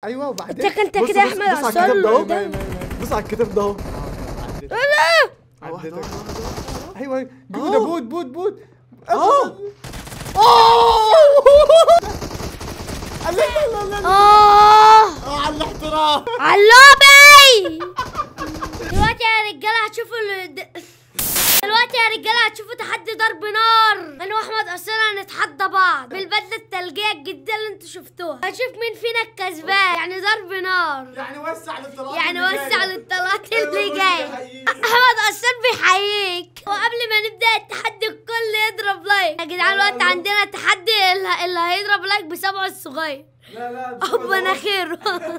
ايوه وبعدين انت كده يا احمد عصام. بص على الكتاب ده اهو. عديتك. ايوه جودة بود على الاحترام علوبي. دلوقتي يا رجاله هتشوفوا تحدي ضرب نار. انا واحمد اصلا هنتحدى بعض بالبدله الثلجيه الجديده اللي انتوا شفتوها. هنشوف مين فينا الكسبان، يعني ضرب نار، يعني وسع للطلقات اللي جايه. احمد اصلا بيحييك. وقبل ما نبدا التحدي الكل يضرب لايك يا جدعان. الوقت عندنا تحدي اللي هيضرب لايك بسبعه الصغير. لا ربنا خير.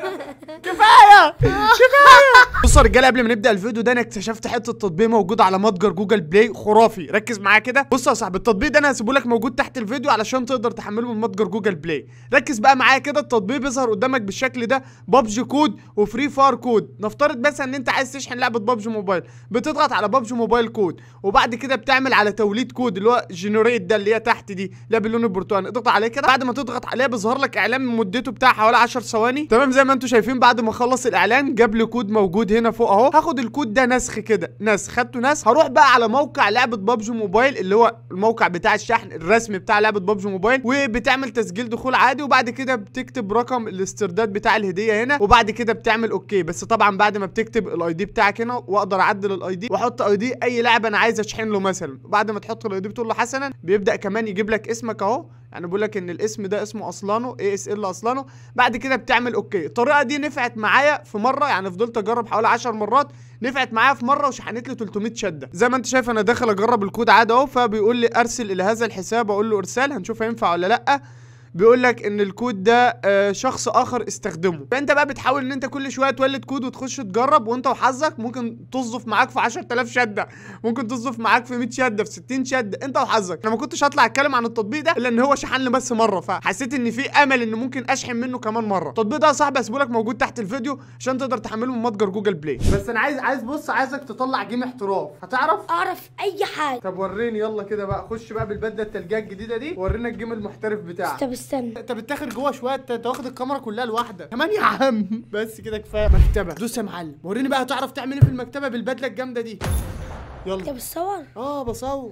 كفايه. بصوا يا رجاله قبل ما نبدا الفيديو ده انا اكتشفت حته تطبيق موجود على متجر جوجل بلاي خرافي. ركز معايا كده. بص يا صاحبي التطبيق ده انا هسيبه لك موجود تحت الفيديو علشان تقدر تحمله من متجر جوجل بلاي. ركز بقى معايا كده. التطبيق بيظهر قدامك بالشكل ده بابجي كود وفري فاير كود. نفترض مثلا ان انت عايز تشحن لعبه بابجي موبايل، بتضغط على بابجي موبايل كود وبعد كده بتعمل على توليد كود اللي هو جنريت ده اللي هي تحت دي اللي باللون البرتقالي. اضغط عليه كده. بعد ما تضغط عليه بيظهر لك اعلان مدته بتاع حوالي 10 ثواني. تمام زي ما انتم شايفين. بعد ما اخلص الاعلان جاب لي كود موجود هنا فوق اهو. هاخد الكود ده نسخ كده، خدته نسخ. هروح بقى على موقع لعبه بابجي موبايل اللي هو الموقع بتاع الشحن الرسمي بتاع لعبه بابجي موبايل، وبتعمل تسجيل دخول عادي وبعد كده بتكتب رقم الاسترداد بتاع الهديه هنا وبعد كده بتعمل اوكي. بس طبعا بعد ما بتكتب الاي دي بتاعك هنا واقدر اعدل الاي دي واحط اي دي اي لعبه انا عايز اشحن له مثلا. بعد ما تحط الاي دي بتقول له حسنا بيبدا كمان يجيب لك اسمك اهو. يعني بقول لك ان الاسم ده اسمه اصلانو ASL اصلانو. بعد كده بتعمل اوكي. الطريقه دي نفعت معايا في مره، يعني فضلت اجرب حوالي 10 مرات. نفعت معايا في مره وشحنت لي 300 شده. زي ما انت شايف انا داخل اجرب الكود عادي اهو. فبيقول لي ارسل الى هذا الحساب، اقول له ارسال. هنشوف هينفع ولا لا. بيقول لك ان الكود ده شخص اخر استخدمه. فانت بقى بتحاول ان انت كل شويه تولد كود وتخش تجرب وانت وحظك. ممكن تصدف معاك في 10000 شده، ممكن تصدف معاك في 100 شده، في 60 شده، انت وحظك. انا ما كنتش هطلع اتكلم عن التطبيق ده الا ان هو شحن لي بس مره، فحسيت ان في امل ان ممكن اشحن منه كمان مره. التطبيق ده يا صاحبي هسيبه لك موجود تحت الفيديو عشان تقدر تحمله من متجر جوجل بلاي. بس انا عايزك تطلع جيم احتراف. هتعرف؟ اعرف اي حاجه. طب وريني يلا كده بقى. خش بقى بالبدله التلجيه الجديده دي ورينا الجيم المحترف بتاعك. طب استنى. انت بتاخد جوه شويه. انت واخد الكاميرا كلها لوحدك كمان يا عم. بس كده كفايه. مكتبه. دوس يا معلم. وريني بقى هتعرف تعمل ايه في المكتبه بالبدله الجامده دي. يلا. انت بتصور؟ بصور.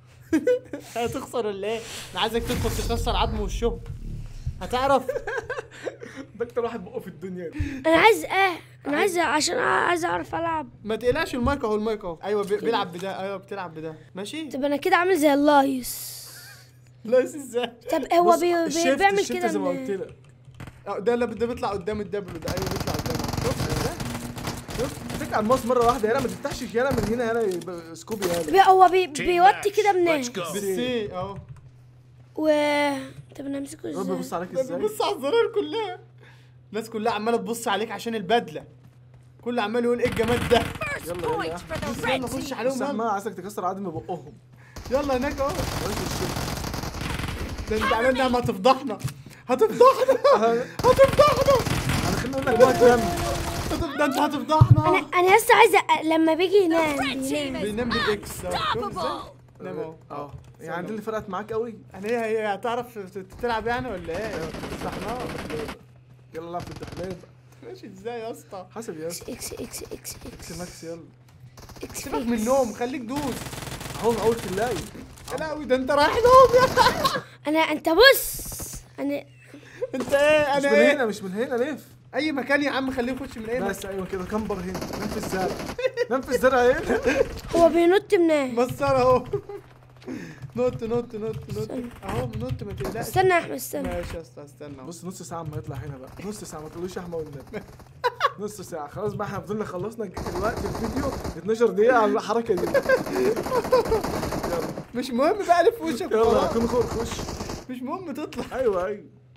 هتخسر ولا ايه؟ انا عايزك تدخل تكسر عظم وشهم. هتعرف؟ ده اكتر واحد بقه في الدنيا. انا عايز عشان عايز اعرف العب. ما تقلقش المايك اهو. المايك اهو. ايوه بيلعب بده. ايوه بتلعب بده. ماشي. طب انا كده عامل زي اللايس. لايس ازاي؟ طب هو بيعمل كده زي ما قلت لك. ده بيطلع قدام الدبل ده. ايوه بيطلع قدام. شوف تك على الماوس مره واحده. يلا ما تفتحش يلا من هنا. يلا سكوبي يلا. هو بيوطي كده منين؟ بالسي اهو. طب انا امسكه ازاي؟ بيبص عليك ازاي؟ بيبص على الزرار كلها. الناس كلها عماله تبص عليك عشان البدله. كله عمال يقول ايه الجمال ده. يلا خش عليهم. يلا عايزك تكسر عظم بقهم. يلا هناك اهو. ده انت عملنا ما هتفضحنا. هتفضحنا. انا خليني اقول لك بقى ده انت هتفضحنا. انا لسه عايزه لما بيجي ينام بينام بالاكس. نام اهو. يعني دي اللي فرقت معاك قوي. يعني هي هتعرف تلعب يعني ولا ايه؟ استحناها. يلا العب في الدحلاب. ماشي ازاي يا اسطى؟ حاسب يا اسطى. اكس ماكس يلا. سيبك من النوم خليك دوس اهو اول في اللاي. لا ده انت رايح نوم يا انت بص انت ايه؟ مش من هنا مش من هنا. لف اي مكان يا عم. خليه يخش من ايه بس. ايوه كده كمبر هنا. نام في الزرع. نام في الزرع هنا. هو بينط منين؟ مسطره اهو. نط اهو. نط ما تقلقش. استنى يا احمد استنى. ماشي يا اسطى استنى. بص نص ساعه اما يطلع هنا بقى. نص ساعه ما تقولوش يا احمد والنبي. نص ساعه خلاص بقى. احنا فضلنا خلصنا دلوقتي الفيديو 12 دقيقه على الحركه دي. يلا مش مهم بقى الف وشك. يلا كن خش. مش مهم تطلع. ايوه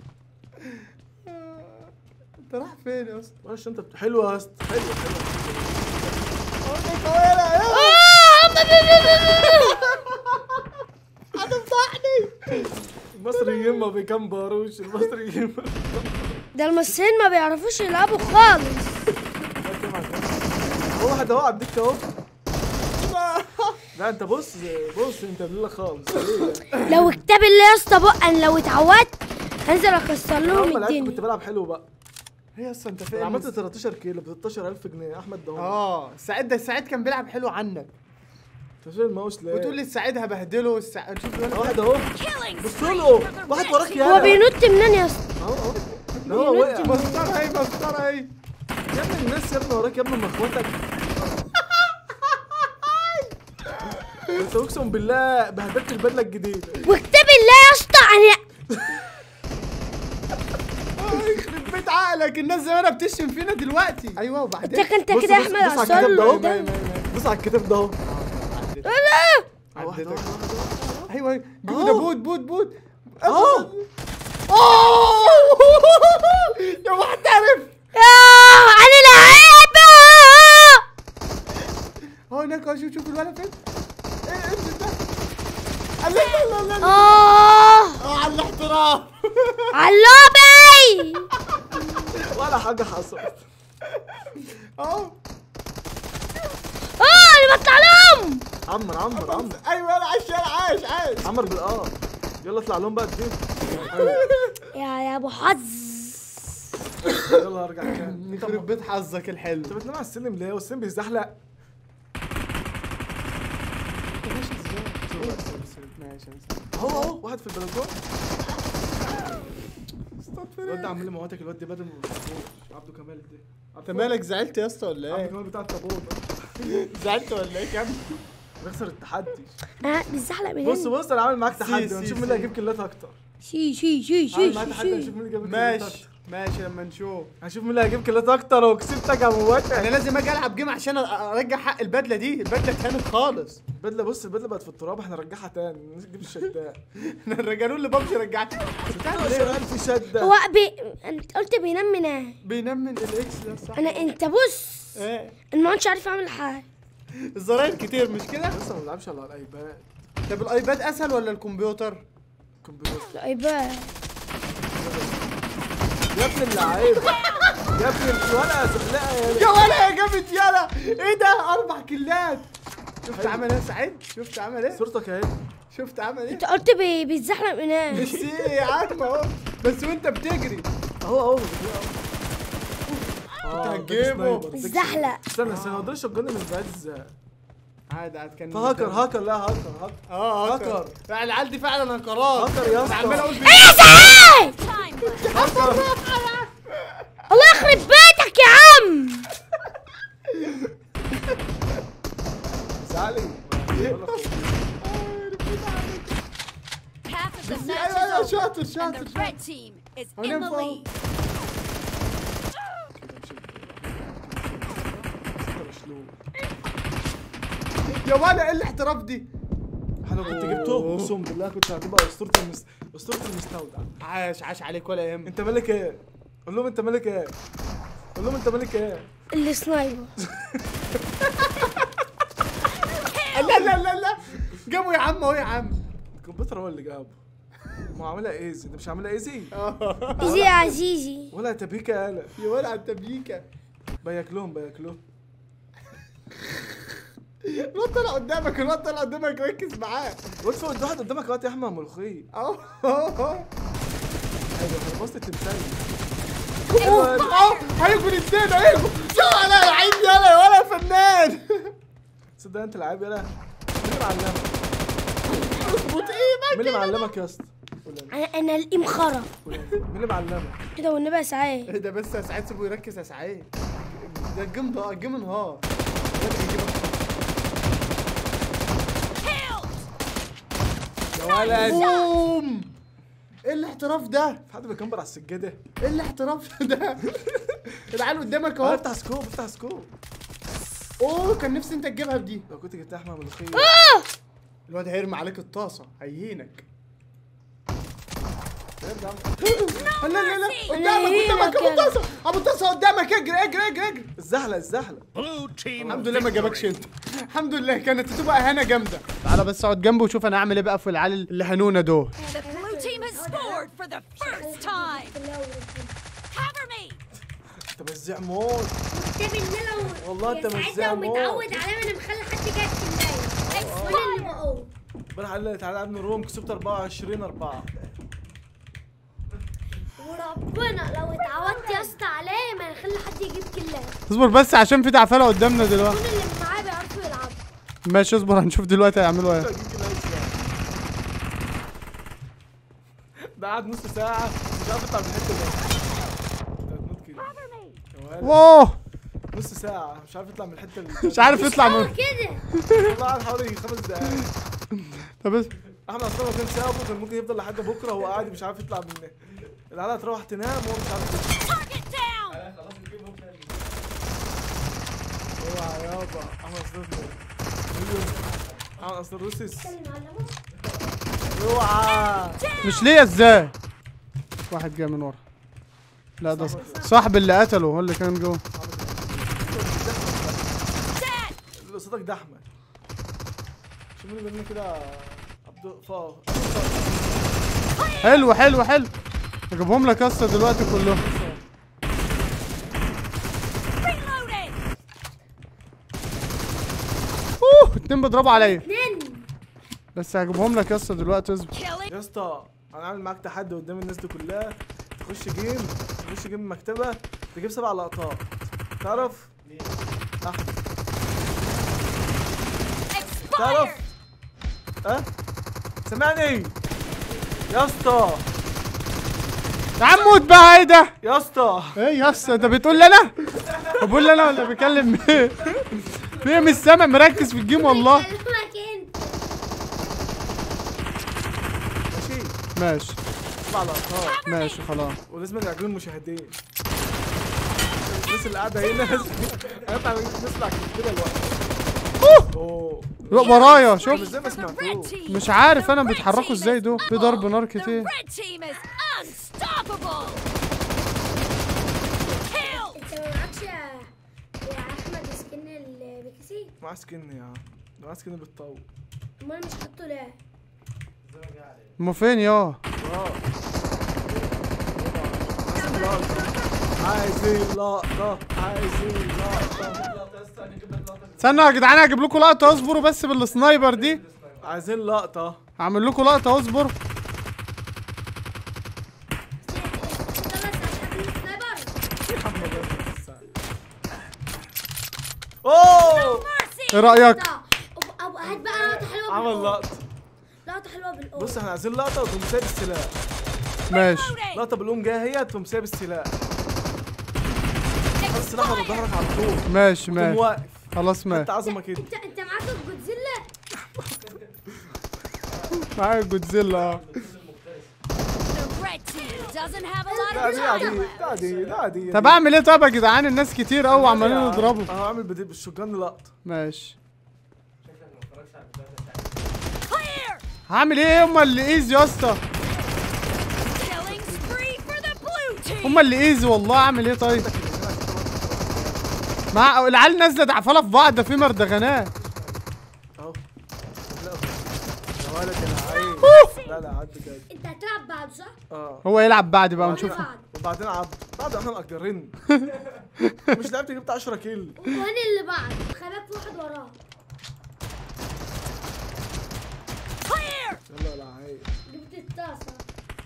انت رايح فين يا اسطى؟ معلش انت حلوه يا اسطى. حلوه هتفضحني. المصريين ما بيكمبروش. المصريين ده المصريين ما بيعرفوش يلعبوا خالص. هو واحد اهو على الدكه اهو. لا انت بص انت بليله خالص. لو كتاب الله يا اسطى بقى لو اتعودت هنزل اكسر لهم الدنيا. كنت بلعب حلو بقى. ايه اصلا انت انا فين؟ عملت 13 كيلو ب 16000 جنيه احمد ده. السعيد ده، السعيد كان بيلعب حلو عنك. انت شايل الماوس ليه؟ وتقول لي السعيد هبهدله. شوف الولد واحد اهو بص له، واحد وراك يا هو بينط منين يا اسطى؟ اهو ده هو وقع. مسطره اهي، مسطره اهي. يا ابني الناس يا ابني وراك يا ابني، من اخواتك. انت اقسم بالله بهدلت البدله الجديده. واكتب الله يا اسطى انا. يخرب بيت عقلك، الناس زمانها بتشتم فينا دلوقتي. ايوه وبعدين انت بص كده يا بص احمد بص على الكتاب ده اهو. عصام. بص على الكتاب ده اهو. عديتك. واحد. ايوه جيبوا ده بوت بوت بوت. اه يا محترف. انا لعيبه. هو هناك اهو، شوف الولد فين. ايه انزل ده. الله الله الله. على الاحتراف. علوبي. ولا حاجه حصلت اهو. انا بطلع لهم. عمر ايوه انا عايش عمر بالاه. يلا اطلع لهم بقى الدين. يا ابو حظ. يلا ارجع تاني. يخرب بيت حظك الحلو. انت بتنام على السلم ليه؟ والسلم بيزحلق. ماشي اهو واحد في البلكونه. الواد ده عمال يموتك، الواد ده بدل ما بيحبوش. عبده كمال ده. انت مالك زعلت يا اسطى ولا عبده ايه؟ كمال بتاع التابوت. زعلت ولا ايه يا ابني؟ بيخسر التحدي. بيزحلق من بص انا عامل معاك تحدي، سي، ونشوف سي، مين اللي سي. هيجيب كيلات اكتر. شي عامل معاك تحدي، هنشوف مين اللي جاب كيلات اكتر. ماشي لما نشوف. هنشوف مين اللي هيجيب كيلات اكتر، وكسبتك يا موتك. انا لازم اجي العب جيم عشان ارجع حق البدله دي. البدله اتهانت خالص. البدله بص، البدله بقت في التراب، احنا نرجعها تاني نجيب الشداد. احنا الرجالون اللي بمشي رجعت. 16000 شده. هو انت قلت بينام من ايه؟ بينام من الاكس ده صح؟ انت بص، ايه انا ما كنتش عارف اعمل حاجه. الزراير كتير مش كده؟ لسه ما بنلعبش على الايباد. طب الايباد اسهل ولا الكمبيوتر؟ كمبيوتر. الايباد يا ابن اللعيب، يا ابن الولد زحلقه يا ولا يا جامد يالا. ايه ده 4 كيلات. شفت عمل ايه يا سعيد؟ شفت عمل ايه؟ صورتك اهي. شفت عمل ايه؟ انت قلت بيتزحلق من ايه؟ بس ايه يا عم اهو، بس وانت بتجري. اهو انت هتجيبه. الزحلق. استنى هو ده الشجان من بعيد ازاي؟ عادي كان هاكر لا هاكر هاكر. العيال دي فعلا هاكرات. هاكر يا انا عمال اقول ايه يا سعيد؟ الله يخرب بيتك يا عم. زعلي. Half of the بس match ايوه is over, شاطر and شاطر the red team is in هنام the فوق. lead. يا ولا ايه الاحتراف دي؟ انا لو كنت جبته اقسم بالله كنت هتبقى اسطوره المستودع. عاش عليك ولا يهمك. انت مالك ايه؟ قول لهم انت مالك ايه؟ قول لهم انت مالك ايه؟ السنايبر. لا جابوا يا عم اهو يا عم. الكمبيوتر هو اللي جابه. ما هو عاملها ايزي، انت مش عاملها ايزي؟ ايزي يا عزيزي. ولا تبيكه يالا. يا ولا على التبييكه. بياكلوهم. الواد طلع قدامك ركز معاه. وقف واحد قدامك اهوت يا احمد ملوخيه. اهو ايوه انا بصت التمثال. هيجوا الاثنين هيجوا. يا ولا لعيب يا ولا فنان. تصدق انت لعيب يالا. مين اللي معلمك؟ اظبط ايدك. مين اللي معلمك يا اسطى؟ انا القيم خرا مين اللي معلمك؟ كده والنبي يا سعيد. ايه ده بس يا سعيد سيبه يركز يا سعيد. ده الجيم انهار. يا ولد بوم. ايه الاحتراف ده؟ في حد بيكمبر على السجاده؟ ايه الاحتراف ده؟ العيال قدامك اهو. افتح سكوب. اوه كان نفسي انت تجيبها بدي. لو كنت جبتها احمد ملوخيه. الواد هيرمي عليك الطاسه هيهينك. لا قدامك ابو الطاسه قدامك. اجري. الزحله. الحمد لله ما جابكش انت. الحمد لله كانت هتبقى اهانه جامده. تعالى بس اقعد جنبه وشوف انا هعمل ايه بقى في العيال اللي هنونا دول. The blue team has scored for the first time. Cover me. انت مزع موت. والله انت مزع موت. متعود على انا مخلي حد جاي في وانا اللي بقول. امبارح قال لي تعالى ابن روم، كسبت 24-4. ربنا لو اتعودت يا اسطى عليه ما يخلي حد يجيب كلات. اصبر بس عشان في تعفله قدامنا دلوقتي. كل اللي معاه بيعرفوا يلعبوا. ماشي اصبر هنشوف دلوقتي هيعملوا ايه. ده قعد نص ساعة مش عارف يطلع من الحتة دي. هتموت كده. اوه نص ساعة مش عارف يطلع من الحتة اللي مش عارف يطلع من كده. والله قعد حوالي 5 دقايق. طب بس احمد اصلا لو كان سابه كان ممكن يفضل لحد بكرة وهو قاعد مش عارف يطلع منه. العيال هتروح تنام وهو مش عارف يطلع. Target down. اوعى يابا احمد اصلا احمد اصلا روسيس. اوعى. مش ليه ازاي؟ واحد جاي من ورا. لا ده صاحب اللي قتله هو اللي كان جوه. اللي قصادك ده احمد. شوفوا لي كده عبد فاض. حلو حلو حلو. اجيبهم لك قصه دلوقتي كلهم. Reloading. اتنين بيضربوا عليا. اتنين. بس هجيبهم لك قصه دلوقتي اصبر. Killing. يا اسطى انا عامل معاك تحدي قدام الناس دي كلها. تخش جيم مكتبه تجيب 7 لقطات. تعرف؟ احمد تعرف؟ Expired. سامعني يا اسطى. يا عم موت بقى ايه ده؟ يا اسطى ايه يا اسطى انت بتقول لي انا؟ بقول لي انا ولا بكلم مين؟ مين مش سامع مركز في الجيم والله. بكلمك انت. ماشي ماشي 7 لقطات ماشي خلاص. ولازم يعجبوا المشاهدين. الناس اللي قاعده هنا هيطلع نسمع كده الوقت. اوه ورايا شوف. ازاي ما The red سمعتوش؟ team. مش عارف انا The red بيتحركوا team ازاي is دول. في ضرب نار The كتير. red team is unstoppable. Kill. انت ما معكش يا احمد سكن البيكسي؟ معاه سكن يا عم. ده معاه سكن بالطول. امال مش حاطه ليه؟ هما فين يا؟ عايزين لقطة عايزين لقطة. استنوا يا جدعان هجيب لكم لقطه اصبروا بس بالسنايبر دي. عايزين لقطة. هعمل لكم لقطه اصبر. اوه Mercy. ايه رايك؟ ابو هات بقى لقطه حلوه عمل بالأوضة. لقطة. لقطه حلوه بالأوضة. بص احنا عايزين لقطة وتقوم سايب السلاح. ماشي Reloading. لقطة بالقوم جاية هي تقوم سايب السلاح. حط السلاح ورا ظهرك على طول. ماشي تقوم ماشي واقف. خلاص انت ماشي. عظمة كده. انت معاك الجودزيلا؟ معايا جودزيلا اه. The red team doesn't have a lot ده of دي time. عادية ده عادية ده عادية. طب اعمل ايه طب يا جدعان الناس كتير قوي عمالين يضربوا. انا هعمل بالشوتجان لقطة. ماشي Clear. هعمل ايه هما اللي ايزي يا اسطى. Killing spree for the blue team. هما اللي ايزي والله. اعمل ايه طيب؟ مع العيال نازله دعفله في بعض. ده في مردغنات. اهو. يا ولد يا لعيب. لا لا عد جد. انت هتلعب بعد صح؟ اه هو يلعب بعد بقى ونشوف. بعد. وبعدين عبد بعد احنا مأجرين. مش لعبت جبت 10 كيل. وانا اللي بعد خليك في واحد وراه. Clear. يلا يا لعيب. جبت الطاسه.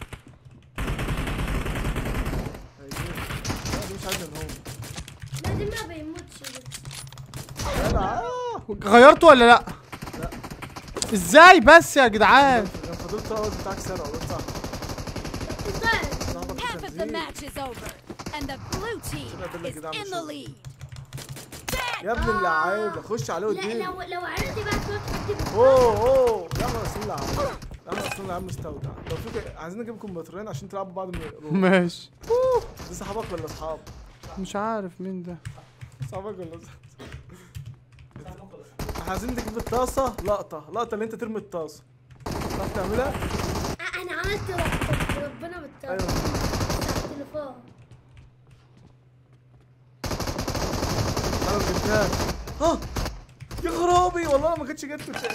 لا دي مش عايز ان هو. لا دي ما بيموتش دي. يلا غيرته ولا لا؟ لا. ازاي بس يا جدعان؟ كان فضلت الوقت بتاعك سرقة ولا صح؟ طيب. صاحبك Half of the مش match is over, and the blue team is in the lead. يا ابن اللعيبة خش عليه لا واديله. لو عرفت بقى تروح تحط اوه يا عم رسول الله يا عم رسول الله يا عم مستودع. لو في عايزين نجيب كمبيوترين عشان تلعبوا بعض من الروم. ماشي. دي صحابك ولا اصحاب؟ مش عارف مين ده. صحابك ولا اصحاب؟ احنا عايزين نجيب الطاسة لقطة اللي انت ترمي الطاسة. تعرف تعملها؟ انا عملت لقطه ربنا بالطاسه. ايوه. التليفون. انا جبتها. ها يا خرابي والله ما كانتش جت كنت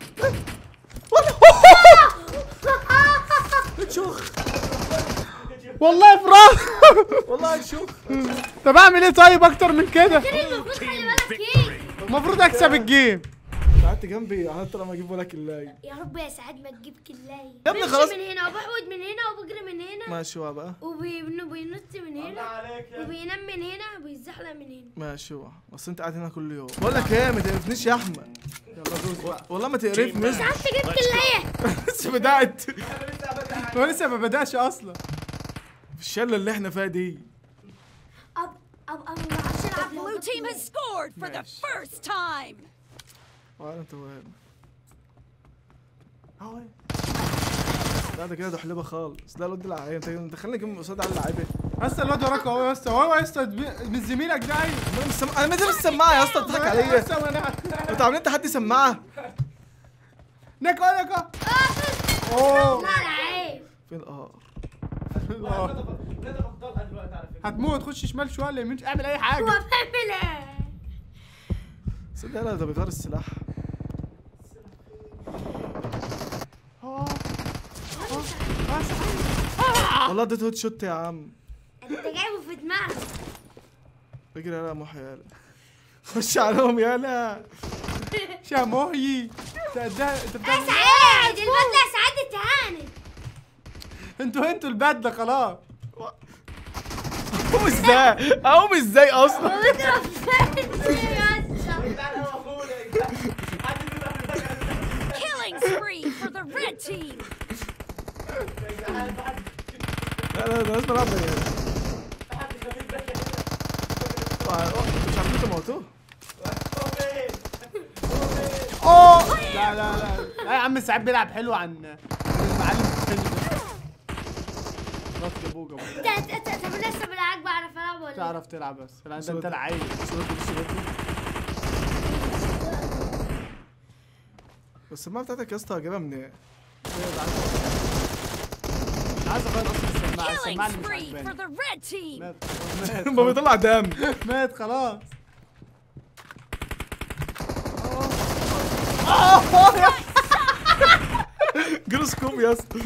شوخ والله فراغ. والله شوخ. طب اعمل ايه طيب اكتر من كده؟ المفروض خلي بالك ايه؟ المفروض اكسب الجيم. قعدت جنبي انا ترى ما اجيب ولا كلاي. يا رب يا سعاد ما تجيب كلاية. يا ابني بمشي خلاص. من هنا وبحود من هنا وبجري من هنا ماشي هو بقى. وبينط من هنا وبينام من هنا وبيتزحلق من هنا. ماشي هو بس انت قاعد هنا كل يوم. بقول لك ايه ما تقرفنيش يا احمد. يلا دوس بقى. والله ما تقرفني. سعاد تجيب كلاية. لسه بدأت هو لسه ما بداش اصلا. في الشله اللي احنا فيها دي. أب ما بعرفش The ألعب لو blue جبت team has scored for the Nice. first time. ولا انت وين؟ اهو لا ده كده دحلبه خالص. لا الواد ده لعيب. انت دخلني جيم قصاد على اللعيبه. يا اسطى الواد وراك اهو يا اسطى. هو يا اسطى من زميلك ده. انا ما السماعه يا اسطى بتضحك يا عليا. اسطى وانا انتوا عاملين تحدي سماعه. نكو. اوه لا لعيب. فين هتموت. خش شمال شويه ولا يمين. اعمل اي حاجه. هو بيعمل ايه؟ صدق لا ده بيغير السلاح. والله اديت هوت شوت يا عم. انت جايبه في دماغك. اجري يالا يا محي يالا. خش عليهم يالا. شاموهي. انت يا بتعمل سعيد البدله يا سعيد اتهانت. انتوا البدله خلاص. اقوم ازاي؟ اقوم ازاي اصلا؟ بضرب فين يا اسطى؟ Killing spree for the red team. لا ده لازم العب مش عارفين تموتوه. اوه لا يا عم ساعات بيلعب حلو عن المعلم التاني ده. خلاص جابوه. طب لسه بالعاج بعرف العب ولا؟ تعرف تلعب بس. لا انت لعيب. بس السماعه بتاعتك يا اسطى هجيبها منين؟ عايز اغير اصلا السماعه. Killing السماعه اللي مش spree for عاجباني. the red team. مات ما بيطلع دم. مات خلاص. جروسكوب يا اسطى.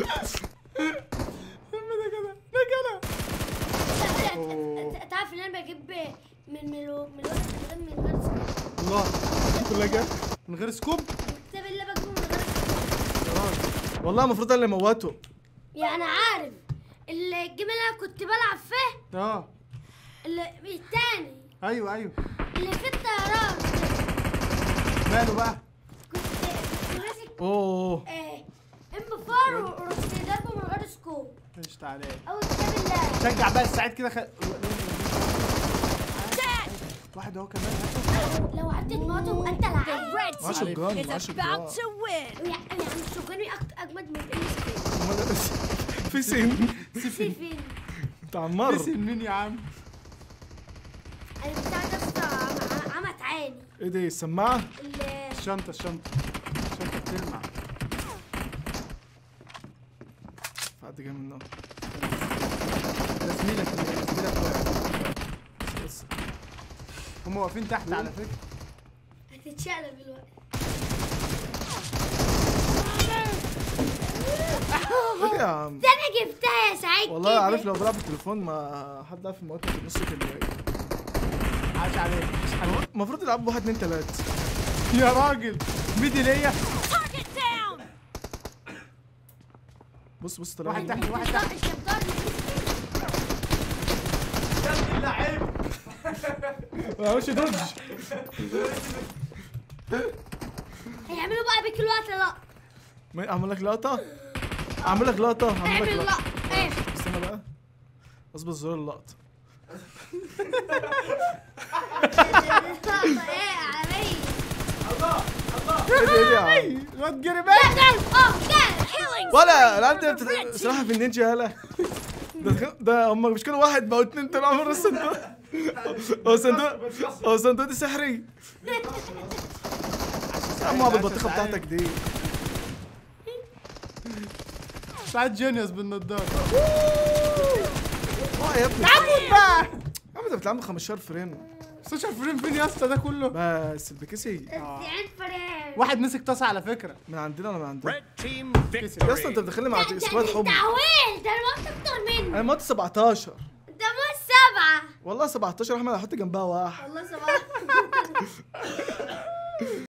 تعرف ان انا بجيب من الوقت من غير سكوب. الله كلها جت من غير سكوب. الكتاب اللي بجيبه من غير سكوب. والله المفروض انا اللي موته. يا انا عارف الجيم اللي انا كنت بلعب فيه التاني ايوه اللي في الطيران. ماله بقى. كنت ماسك اوه ام 4 ورحت ضربه من غير سكوب. قشطة عليك. اول كتاب الله. شجع بقى السعيد كده واحد اهو كمان. لو عديت موته انت The لعيب. red معاه team شوتجان، is معاه شوتجان. about to win. يعني الشوكاني اجمد من ام في سين. سيفين. انت عمار. نسي مين يا عم. انا بتاع ده اسطى عمت عيني. ايه دي السماعه؟ الشنطة بتلمع. حد جاي منه. ده زميلك بس. هم واقفين تحت على فكرة. هتتشقلب دلوقتي. ايه يا عم؟ ده انا جبتها يا سعيد. والله كده. عارف لو بلعب بالتليفون ما حد عارف الموقع في نص كده. عاش عليك. المفروض يلعب 1 2 3. يا راجل ميدي ليا. Target down. بص طلع واحد لي. تحت واحد تحت. ما عملش دوج. هيعملوا بقى بيك الوقت لا. ما اعمل لك لقطه. اعمل لك لقطه. اعمل لا. ايه استنى بقى. اظبط زرار اللقطه. ايه علي. ايه يا عم؟ الواد جري بقى. Killing ولا spree لا for انت the red بصراحه team. في النينجا هلا. ده هم مش كانوا واحد بقوا اتنين طلعوا من الصندوق. هو صندوق دي سحري. يا عم ابو البطيخه بتاعتك دي. سعيد جينيوس بالنضاره. يا ابني تعمل بقى. يا عم انت بتلعب 15 فريم 16 فريم فين يا اسطى ده كله؟ بس البكسي 90 فريم. واحد مسك طاسه على فكره. من عندنا ولا من عندنا؟ Red team يا victory. اسطى انت بتدخلني مع سكواد حب. تعويل ده الوقت اكتر مني. انا موت 17 ده مو 7. والله 17 احمد هحط جنبها واحد. والله 7.